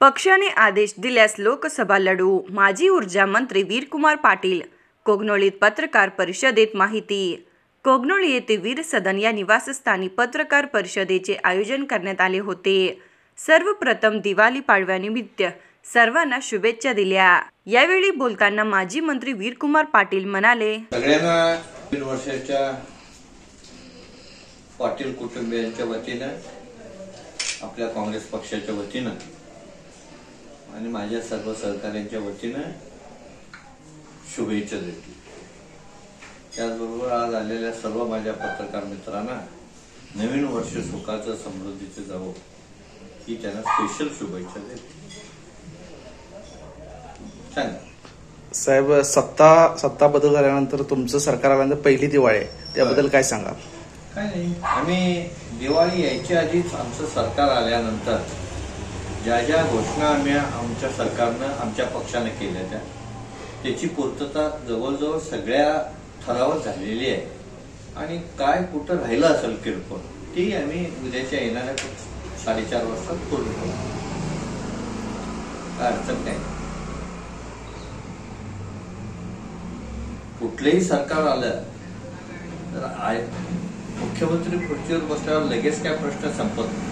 पक्षाने आदेश दिल्यास लोकसभा लढू, माजी ऊर्जा मंत्री वीरकुमार पाटील. कोगनोळीत पत्रकार परिषदेत माहिती. कोगनोळी येथे वीर सदन या निवासस्थानी पत्रकार परिषदेचे आयोजन करण्यात आले होते. सर्वप्रथम दिवाळी पाडव्यानिमित्त सर्वांना शुभेच्छा दिल्या. यावेळी बोलताना माजी मंत्री वीरकुमार पाटील म्हणाले, सगळ्यांना 3 वर्षाच्या पाटील कुटुंबियांच्या वतीनं, आपल्या काँग्रेस पक्षाच्या वतीनं आणि माझ्या सर्व सहकाऱ्यांच्या वतीनं शुभेच्छा देतो. त्याचबरोबर आज आलेल्या सर्व माझ्या पत्रकार मित्रांना नवीन वर्ष सुखाचं समृद्धीचं जावो ही त्यांना स्पेशल शुभेच्छा देतो. साहेब, सत्ता बदल झाल्यानंतर तुमचं सरकार आल्यानंतर पहिली दिवाळी आहे, त्याबद्दल काय सांगा? काय नाही, आम्ही दिवाळी यायच्या आधीच आमचं सरकार आल्यानंतर ज्या ज्या घोषणा आम्ही आमच्या सरकारनं आमच्या पक्षाने केल्या त्याची पूर्तता जवळजवळ सगळ्या ठरावात झालेली आहे. आणि काय कुठं राहिलं असेल किरकोळ ती आम्ही उद्याच्या येणाऱ्या 4:30 वाजता पूर्ण करू. काय अडचण नाही. कुठलंही सरकार आलं तर मुख्यमंत्री खुर्चीवर बसल्यावर लगेच काय प्रश्न संपत नाही.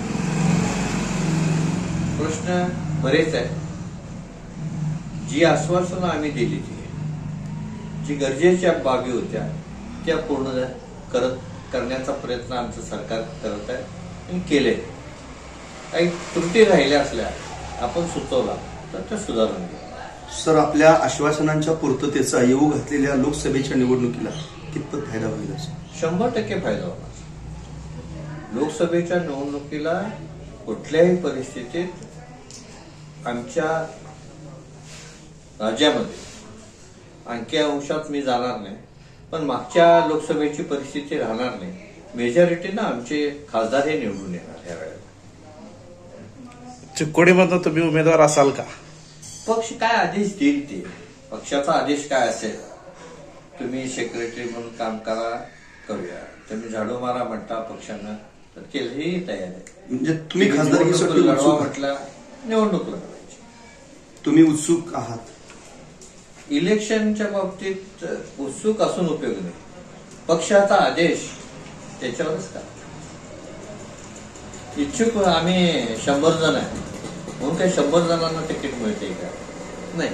प्रश्न बरेच आहेत. जी आश्वासनं आम्ही दिली ती, जी गरजेच्या बाबी होत्या त्या पूर्ण करण्याचा प्रयत्न आमचं सरकार करत आहे आणि केले. काही त्रुटी राहिल्या असल्या आपण सुचवला तर त्या सुधारून घेऊ. सर, आपल्या आश्वासनांच्या पूर्ततेचा येऊ घातलेल्या लोकसभेच्या निवडणुकीला कितपत फायदा होईल? 100% फायदा होणार. लोकसभेच्या निवडणुकीला कुठल्याही परिस्थितीत आमच्या राज्यामध्ये आणखी अंशात मी जाणार नाही, पण मागच्या लोकसभेची परिस्थिती राहणार नाही. मेजॉरिटीनं आमचे खासदार हे निवडून येणार यावेळेला. चिक्कोडीमधून तुम्ही उमेदवार असाल का? पक्ष काय आदेश देईल ते. पक्षाचा आदेश काय असेल, तुम्ही सेक्रेटरी म्हणून काम करा, करूया. तुम्ही झाडू मारा म्हणता पक्षानं तर केलंही तयार आहे. म्हणजे तुम्ही खासदारकीसाठी लढवा म्हटलं, निवडणूक लढवायची. तुम्ही उत्सुक आहात? इलेक्शनच्या बाबतीत उत्सुक असून उपयोग नाही. पक्षाचा आदेश त्याच्यावरच का. इच्छुक आम्ही 100 जण आहे म्हणून काही 100 जणांना तिकीट मिळते का? नाही.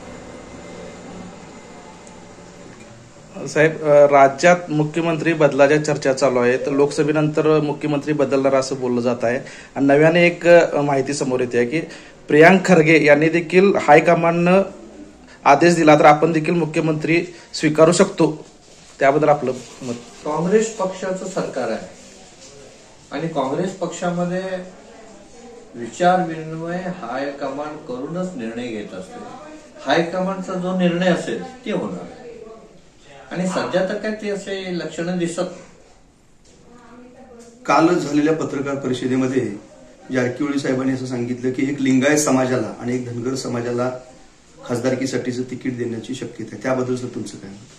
साहेब, राज्यात मुख्यमंत्री बदलाच्या चर्चा चालू आहे, तर लोकसभेनंतर मुख्यमंत्री बदलणार असं बोललं जात आहे. आणि नव्याने एक माहिती समोर येते आहे की प्रियांक खरगे यांनी देखील हायकमांडनं आदेश दिला तर आपण देखील मुख्यमंत्री स्वीकारू शकतो. त्याबद्दल आपलं मत? काँग्रेस पक्षाचं सरकार आहे आणि काँग्रेस पक्षामध्ये विचार विनिमय हायकमांड करूनच निर्णय घेत असते. हायकमांडचा जो निर्णय असेल ते होणार आणि सध्या तर काय ते असे लक्षणं दिसत. काल झालेल्या पत्रकार परिषदेमध्ये जारकिहोळी साहेबांनी असं सांगितलं की एक लिंगायत समाजाला आणि एक धनगर समाजाला खासदारकीसाठीचं तिकीट देण्याची शक्यता आहे. त्याबद्दल तुमचं काय मत?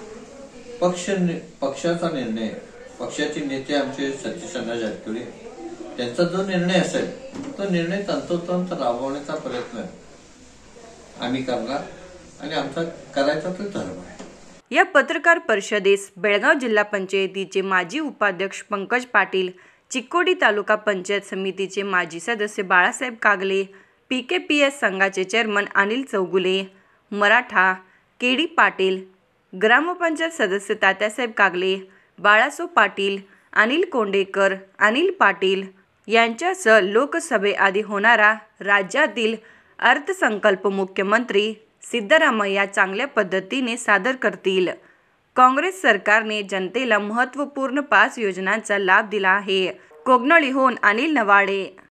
पक्षाचा निर्णय, पक्षाचे नेते आमचे सतीशअण्णा जारकिहोळी, त्यांचा जो निर्णय असेल तो निर्णय तंतोतंत राबवण्याचा प्रयत्न आम्ही करणार आणि आमचा करायचा तो धर्म आहे. या पत्रकार परिषदेस बेळगाव जिल्हा पंचायतीचे माजी उपाध्यक्ष पंकज पाटील, चिक्कोडी तालुका पंचायत समितीचे माजी सदस्य बाळासाहेब कागले, PKPS संघाचे चेअरमन अनिल चौगुले, मराठा KD पाटील, ग्रामपंचायत सदस्य तात्यासाहेब कागले, बाळासो पाटील, अनिल कोंडेकर, अनिल पाटील यांच्यासह लोकसभेआधी होणारा राज्यातील अर्थसंकल्प मुख्यमंत्री सिद्धरामय्या चांगल्या पद्धतीने सादर करतील. काँग्रेस सरकारने जनतेला महत्त्वपूर्ण 5 योजनांचा लाभ दिला आहे. कोगनोळीहून अनिल नवाडे.